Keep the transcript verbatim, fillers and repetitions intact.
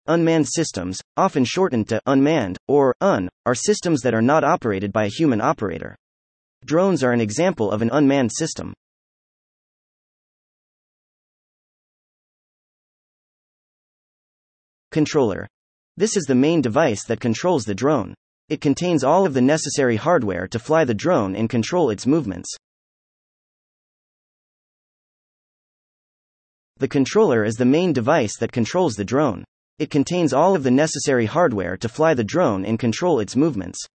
Unmanned systems, often shortened to unmanned, or U N, are systems that are not operated by a human operator. Drones are an example of an unmanned system. Controller. This is the main device that controls the drone. It contains all of the necessary hardware to fly the drone and control its movements. The controller is the main device that controls the drone. It contains all of the necessary hardware to fly the drone and control its movements.